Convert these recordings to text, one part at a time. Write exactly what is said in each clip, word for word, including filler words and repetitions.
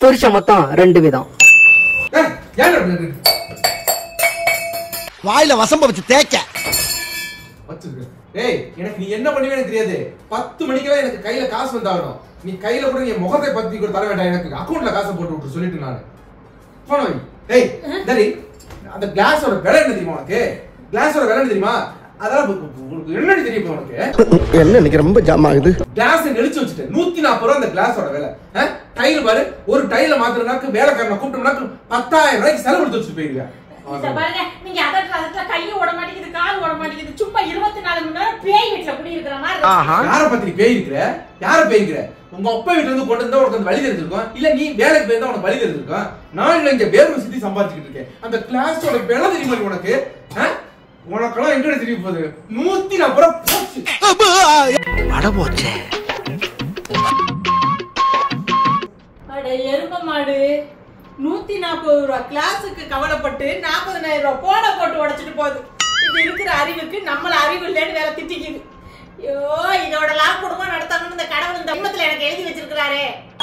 புருஷன் மொத்தம் ரெண்டு விதம். வாயில வசம்ப வச்சு தேய்க்க. ஏய், எனக்கு நீ என்ன பண்ணுவே எனக்கு தெரியாது. பத்து மணிக்கெல்லாம் எனக்கு கையில காசு வந்தாகணும். நீ கையில கூட என் முகத்தை பத்தி கூட தர வேண்டாம். எனக்கு அக்கௌண்ட்ல காசை போட்டு விட்டு சொல்லிட்டு நானு போன வை. ஏய் சரி, அந்த கிளாஸோட விலை என்ன தெரியுமா உனக்கு? கிளாஸோட விலை என்ன தெரியுமா? அதெல்லாம் என்னடி தெரியும் உனக்கு? என்ன இன்னைக்கு ரொம்ப ஜாம் ஆகுது. கிளாஸ் நெளிச்சு வச்சுட்டு நூத்தி நாற்பது ரூபா அந்த கிளாஸோட விலை. டைல் பாரு, ஒரு டைல மாத்திரனாக்கு வேலைக்காரனை கூப்பிட்டோம்னாக்கு பத்தாயிரம் ரூபாய்க்கு செலவு எடுத்து வச்சுட்டு போயிருக்க. பாருங்க, நீங்க அதட்ட அதட்ட கையை ஓட மாட்டேங்குது, கால் ஓட மாட்டேங்குது. சும்மா இருபத்தி நாலு மணி நேரம் பேய் வீட்டுல குடி இருக்கிற மாதிரி. யார பத்தி பேய் இருக்கிற? யார பேய் இருக்கிற? உங்க அப்பா வீட்டுல இருந்து கொண்டு வந்தா உனக்கு வழி தெரிஞ்சிருக்கும். இல்ல நீ வேலைக்கு போயிருந்தா உனக்கு வழி தெரிஞ்சிருக்கும். நான் இங்க வேர்வை சுத்தி சம்பாதிச்சுட்டு இருக்கேன். அந்த கிளாஸோட விலை தெரியுமா உனக்கு? உனக்கெல்லாம் எங்க தெரிய போகுது? நூத்தி நாற்பது ரூபா போச்சு. அட போச்சே. அட எரும மாடு, நூத்தி நாற்பது ரூபா கிளாஸுக்கு கவலைப்பட்டு நாற்பதாயிரம் ரூபாய் போன போட்டு உடைச்சிட்டு போகுது. இது இருக்கிற அறிவுக்கு நம்மள அறிவு இல்லைன்னு வேற திட்டிக்குது. ஐயோ, இதோட லாப குடும்பம் நடத்தணும்னு இந்த கடவுள் இந்த ஜென்மத்துல எனக்கு எழுதி வச்சிருக்காரே.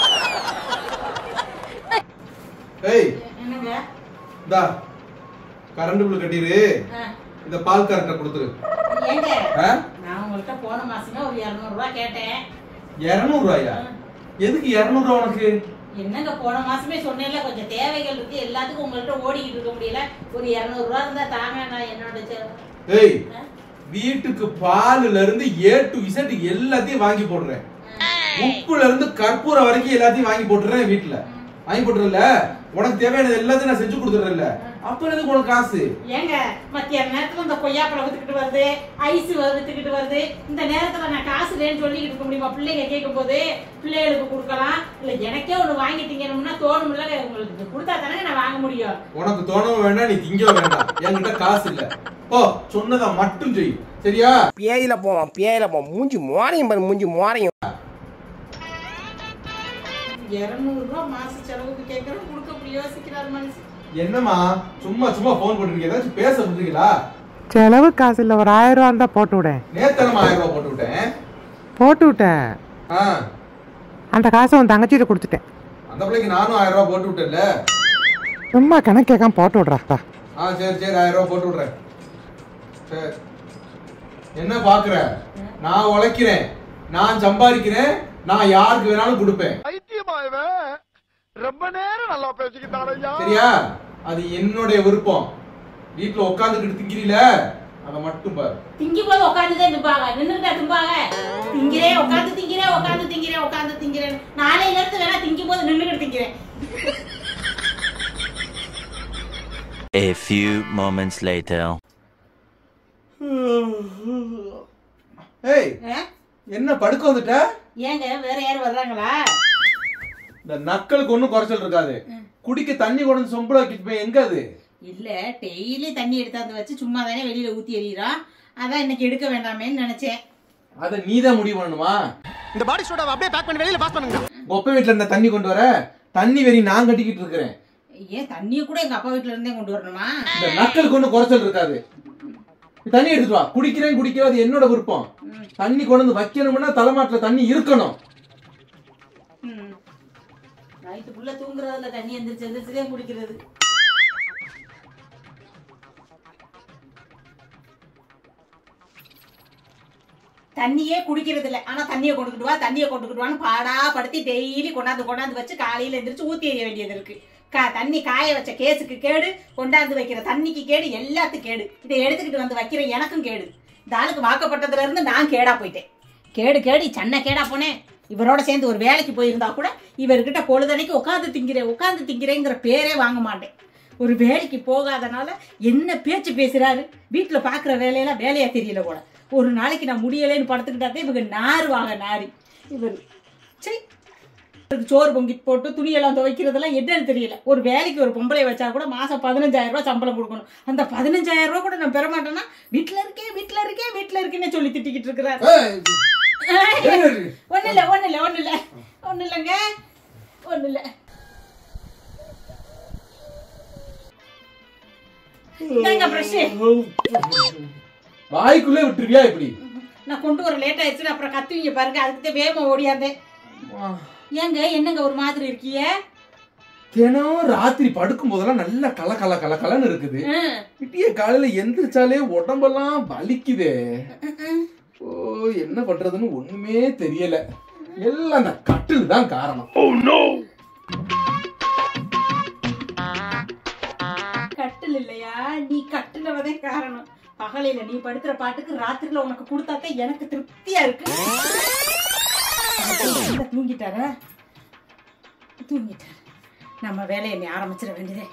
ஏய் என்னங்க? டா கரண்ட் பில் கட்டிரு. இந்த பால் கரண்ட கொடுத்துரு. ஏங்க, நான் உங்கள்ட்ட போன மாசமே ஒரு இருநூறு ரூபாய் கேட்டேன். இருநூறு ரூபாயா? எதுக்கு இருநூறு ரூபாய் உனக்கு? என்னங்க, போன மாசமே சொன்னேன்ல கொஞ்சம் தேவைகள் இருக்கு, எல்லாத்துக்கும் உங்கள்ட்ட ஓடிக்கிட்டு இருக்க முடியல, ஒரு இருநூறு ரூபாய் இருந்தா தாங்க, நான் என்னோட. ஏய், வீட்டுக்கு பாலுல இருந்து ஏ டு இசட் எல்லாத்தையும் வாங்கி போடுறேன். உப்புல இருந்து கற்பூரம் வரைக்கும் எல்லாத்தையும் வாங்கி போட்டுறேன். வீட்டுல வாங்கி போட்டுறல, உனக்கு தேவையானது எல்லாத்தையும் நான் செஞ்சு கொடுத்துறேன்ல. அப்ப எதுக்கு உனக்கு காசு? ஏங்க, மத்திய நேரத்துல இந்த கொய்யாப்பழம் வித்துக்கிட்டு வருது, ஐஸ் வித்துக்கிட்டு வருது, இந்த நேரத்துல நான் காசு இல்லைன்னு சொல்லிக்கிட்டு இருக்க முடியுமா? பிள்ளைங்க கேட்கும் போது பிள்ளைகளுக்கு கொடுக்கலாம், இல்ல எனக்கே ஒண்ணு வாங்கி திங்கணும்னா தோணும்ல, உங்களுக்கு கொடுத்தா தானே நான் வாங்க முடியும். உனக்கு தோணவும் வேண்டாம், நீ திங்கவும் வேண்டாம். என்கிட்ட காசு இல்ல. ஓ, சொன்னதா மட்டும் செய், சரியா? பேயில போவான், பேயில போவான். மூஞ்சி மோரையும் பாரு, மூஞ்சி மோரையும். இருநூறு ரூபாய் மாச செலவுக்கு கேட்கறோம், கொடுக்க முடியும் யோசிக்கிறார் மனுஷன். என்னமா சும்மா சும்மா போன் போட்டுருக்கீங்க? ஏதாச்சும் பேச விட்டுருக்கீங்களா? செலவு காசு இல்ல, ஒரு ஆயிரம் ரூபா இருந்தா போட்டு விட. நேத்தனமா ஆயிரம் ரூபாய் போட்டு விட்டேன். போட்டு விட்டேன். அந்த காசை உன் தங்கச்சிட்டு கொடுத்துட்டேன். அந்த பிள்ளைக்கு நானும் ஆயிரம் ரூபாய் போட்டு விட்டேன்ல. சும்மா கணக்கு கேட்காம போட்டு விடுறாப்பா. ஆ சரி சரி, ஆயிரம் ரூபாய் போட்டு விடுறேன். சரி, என்ன பாக்குற? நான் உழைக்கிறேன், நான் சம்பாதிக்கிறேன், நான் யாருக்கு வேணாலும் கொடுப்பேன். ரொம்ப நேரம் நல்லா பேசிக்கிட்டாரையா. சரியா? அது என்னுடைய விருப்பம். வீட்டுல உட்காந்துக்கிட்டு திங்கிறீல, அத மட்டும் பாரு. திங்கி போது உட்காந்துதான் திம்பாங்க, நின்னுட்டா திம்பாங்க. திங்கிறேன் உட்காந்து திங்கிறேன், உட்காந்து திங்கிறேன், உட்காந்து திங்கிறேன். நாளையில இருந்து வேணா திங்கி போது நின்னுக்கிட்டு திங்கிறேன். A few moments later. ஏய், என்ன படுக்க வந்துட்ட? ஏங்க, வேற யாரும் வர்றாங்களா? இந்த நக்களுக்கு ஒண்ணும் குறைச்சல் இருக்காது. குடிக்க தண்ணி கொண்டு சொம்புல வைக்கிட்டு போய் எங்க அது? இல்ல, டெய்லி தண்ணி எடுத்தாந்து வச்சு சும்மா தானே வெளியில ஊத்தி எறிறான், அதான் இன்னைக்கு எடுக்க வேண்டாமேன்னு நினைச்சேன். அத நீதான் முடிவு பண்ணணுமா? இந்த பாடி சோடா அப்படியே பேக் பண்ணி வெளியில பாஸ் பண்ணுங்க. ஒப்ப வீட்டுல இருந்த தண்ணி கொண்டு வர, தண்ணி வெறி நான் கட்டிக்கிட்டு இருக்கிறேன். ஏன் தண்ணிய கூட எங்க அப்பா வீட்டுல இருந்தே கொண்டு வரணுமா? இந்த நக்களுக்கு ஒண்ணும் குறைச்சல் இருக்காது. தண்ணி எடுத்துட்டு வா. குடிக்கிறேன் குடிக்கிறேன் அது என்னோட விருப்பம். தண்ணி கொண்டு வந்து வைக்கணும்னா தலைமாட்டுல தண்ணி இருக்கணும். நைட்டுக்குள்ள தூங்குறதுல தண்ணி எந்திரிச்சு எந்திரிச்சுதான் குடிக்கிறது. தண்ணியே குடிக்கிறது இல்ல, ஆனா தண்ணியை கொண்டுக்கிட்டு வா, தண்ணியை கொண்டுக்கிட்டு வான்னு பாடா படுத்தி டெய்லி கொண்டாந்து கொண்டாந்து வச்சு காலையில எந்திரிச்சு ஊத்தி எறிய வேண்டியது இருக்கு. கா தண்ணி காய வச்ச கேஸுக்கு கேடு, கொண்டாந்து வைக்கிற தண்ணிக்கு கேடு, எல்லாத்துக்கும் கேடு. இதை எடுத்துக்கிட்டு வந்து வைக்கிற எனக்கும் கேடு. இந்த ஆளுக்கு வாக்கப்பட்டதுல இருந்து நான் கேடா போயிட்டேன். கேடு கேடு சன்ன கேடா போனேன். இவரோட சேர்ந்து ஒரு வேலைக்கு போயிருந்தா கூட இவர்கிட்ட பொழுதனைக்கு உட்காந்து திங்கிறேன் உட்காந்து திங்கிறேங்கிற பேரே வாங்க மாட்டேன். ஒரு வேலைக்கு போகாதனால என்ன பேச்சு பேசுறாரு. வீட்டுல பாக்குற வேலையெல்லாம் வேலையா தெரியல போல. ஒரு நாளைக்கு நான் முடியலைன்னு படுத்துக்கிட்டாதே இவங்க நாருவாங்க நாரி. இவர் சரி, சோறு பொங்கிட்டு போட்டு துணியெல்லாம் துவைக்கிறதெல்லாம் என்னன்னு தெரியல. ஒரு வேலைக்கு ஒரு பொம்பளை வச்சா கூட மாசம் பதினஞ்சாயிரம் ரூபாய் சம்பளம் கொடுக்கணும். அந்த பதினஞ்சாயிரம் ரூபாய் கூட நான் பெற மாட்டேன்னா வீட்டுல இருக்கேன் வீட்டுல இருக்கேன் வீட்டுல இருக்கேன்னு சொல்லி திட்டிக்கிட்டு இருக்கிறாரு. ஒண்ணு இல்ல ஒண்ணு இல்ல ஒண்ணு இல்ல ஒண்ணு இல்லங்க ஒண்ணு இல்ல. வாய்க்குள்ளே விட்டுருவியா இப்படி? நான் கொண்டு வர லேட் ஆயிடுச்சு, அப்புறம் கத்துவீங்க பாருங்க, அதுக்கு வேகமா ஓடியாந்தேன். ஏங்க என்னங்க ஒரு மாதிரி இருக்கீங்க? தினம் ராத்திரி படுக்கும் போதெல்லாம் நல்ல கல கல கல கலன்னு இருக்குது. விட்டிய காலையில எந்திரிச்சாலே உடம்பெல்லாம் வலிக்குதே. ஓ என்ன பண்றதுன்னு ஒண்ணுமே தெரியல. எல்லாம் அந்த கட்டில் தான் காரணம். கட்டில் இல்லையா, நீ கட்டிலவதே காரணம். பகலையில நீ படுத்துற பாட்டுக்கு ராத்திரில உனக்கு கொடுத்தாத்தே எனக்கு திருப்தியா இருக்கு. தூங்கிட்டாரா? தூங்கிட்டாரு. நம்ம வேலையை நீ ஆரம்பிச்சிட வேண்டியதே.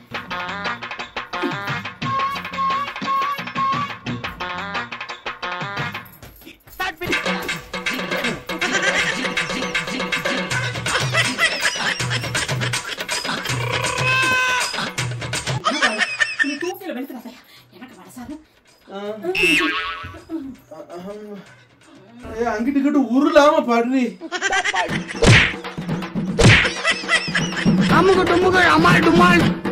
நீ தூக்கில வெளுத்துறாத, எனக்கு மனசாது. அங்கிட்டு கிட்ட உருளாம பாடுறி. அமுக டுமுக அமால் டுமால்